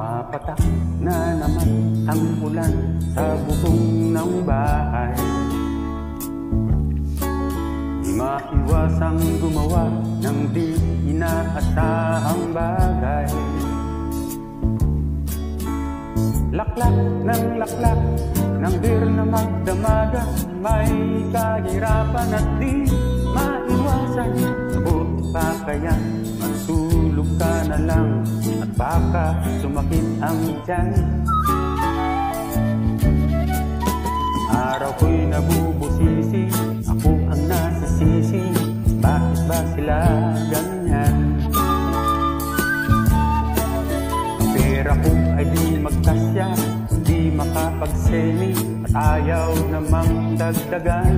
Pumapatak na naman ang ulan sa bubong ng bahay. Di maiwasang gumawa ng di inaasahang bagay. Laklak ng laklak ng beer na magdamaga, may kahirapan at di maiwasan. Mabuti pa kaya matulog ka na lang at baka sumakit ang tiyan. Araw ko'y nabubusisi, ako ang nasisisi, bakit ba sila ganyan? Pera ko ay di magkasya, di makapagseli, at ayaw namang dagdagan.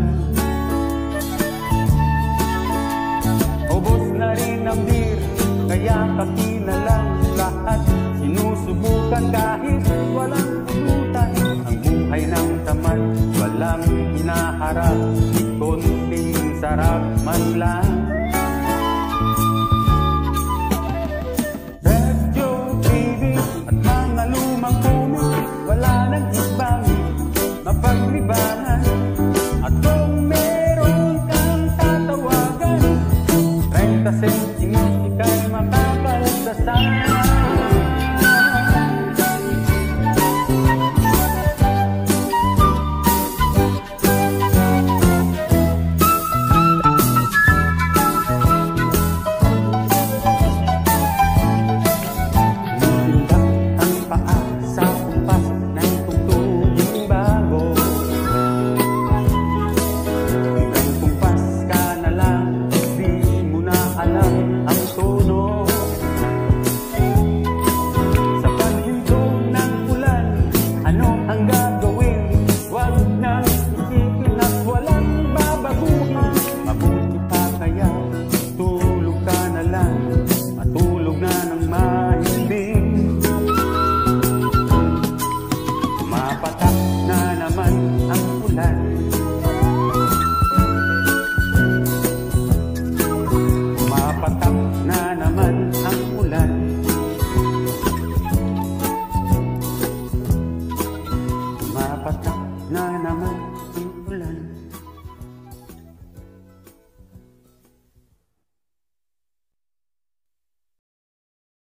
Ubos na rin ang beer, kaya pati na lang lahat sinusubukan kahit walang pulutan. Ang buhay ng tamad, walang hinaharap, di konting sarap man lang. Radio, TV at mga lumang komik, wala nang ibang mapaglibangan.